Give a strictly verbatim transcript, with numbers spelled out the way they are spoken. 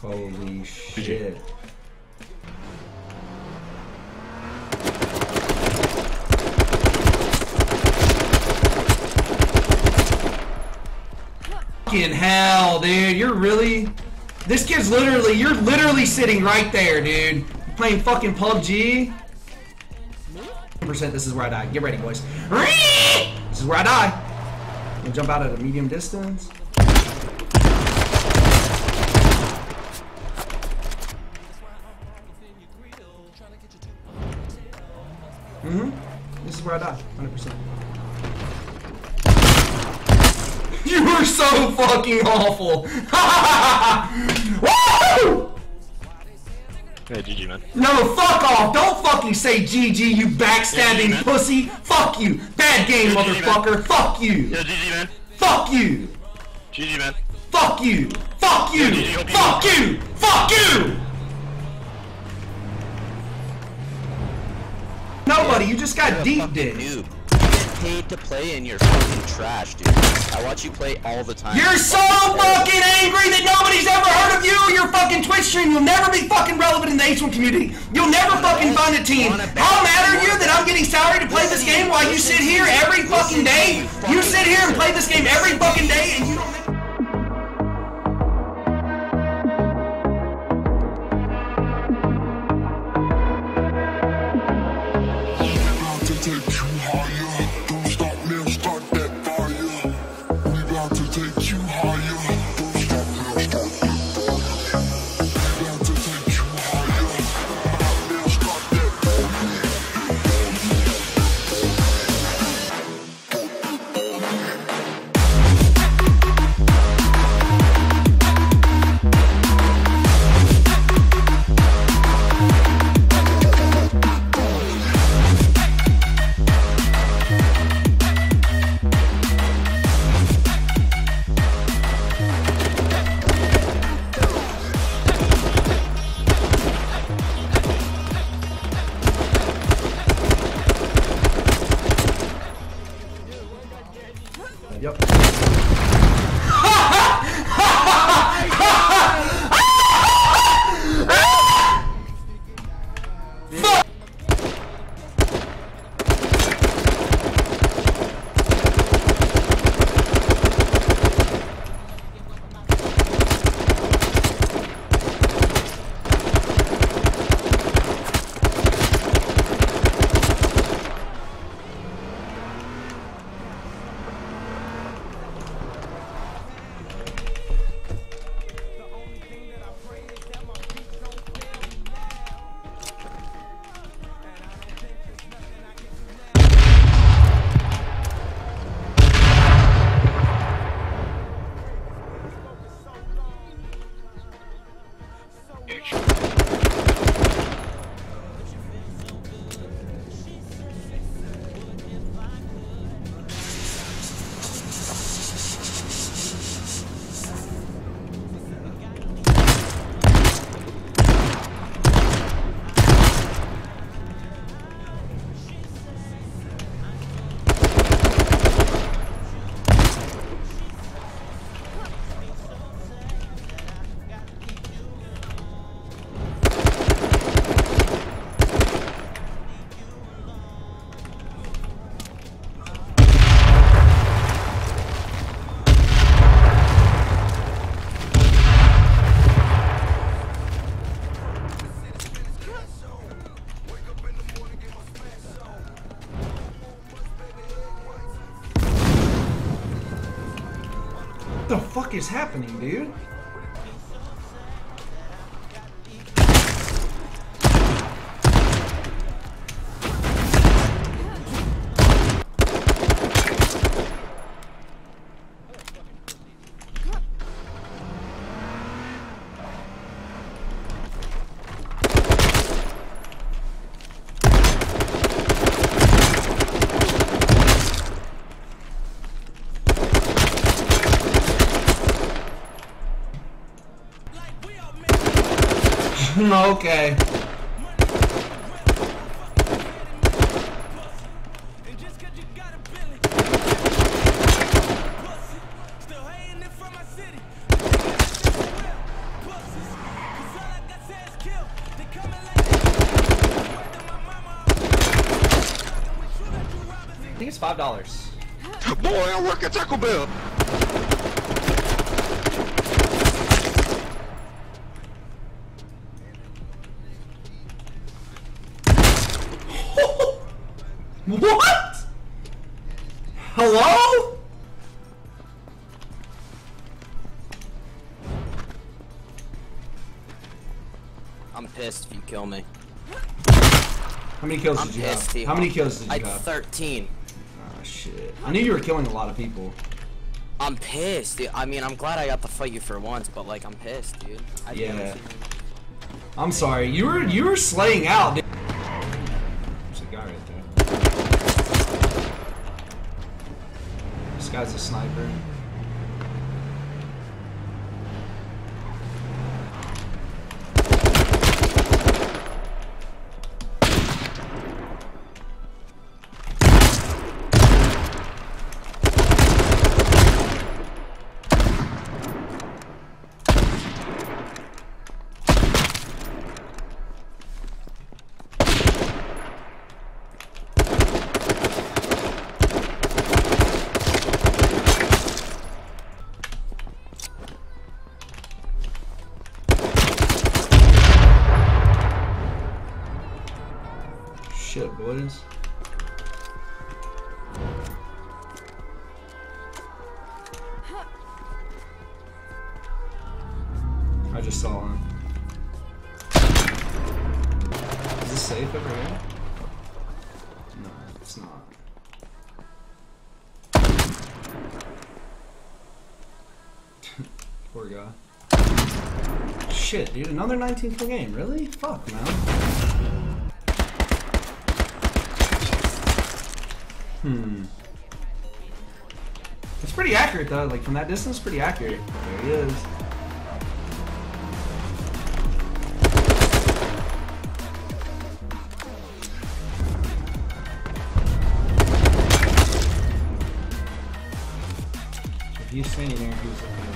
Holy shit. Fucking hell, dude. You're really... This kid's literally... You're literally sitting right there, dude. Playing fucking P U B G. one hundred percent this is where I die. Get ready, boys. This is where I die. I'm gonna jump out at a medium distance. Mm-hmm. This is where I die. one hundred percent. You are so fucking awful. Woo! Yeah, G G, man. No, fuck off. Don't fucking say G G, you backstabbing yeah, pussy. Fuck you. Bad game, yeah, motherfucker. Fuck you. Yeah, G G, man. Fuck you. G G, man. Fuck you. Fuck you. Yeah, G G, Fuck you. Fuck you. Nobody, you just got deep dick. Noob. You get paid to play and you're fucking trash, dude. I watch you play all the time. You're so fucking angry that nobody's ever heard of you or your fucking Twitch stream. You'll never be fucking relevant in the H one community. You'll never fucking find a team. How mad are you that I'm getting salary to play this game while you sit here every fucking day? You sit here and play this game every fucking day and you don't make... Yep. What the fuck is happening, dude? Okay. think it's five dollars. Boy, I work at Taco Bell. What? Hello? I'm pissed if you kill me. How many kills I'm did you pissed, have? T-Hawk. How many kills did you I have? thirteen. Oh shit. I knew you were killing a lot of people. I'm pissed, dude. I mean, I'm glad I got to fight you for once, but like, I'm pissed, dude. I Yeah. never- I'm sorry. You were you were slaying out, dude. There's a guy right there. This guy's a sniper. Shit, boys. I just saw him. Is this safe over here? No, it's not. Poor guy. Shit, dude, another nineteen kill game. Really? Fuck, man. Hmm. It's pretty accurate though, like from that distance, pretty accurate. There he is. If he's standing there, he's looking.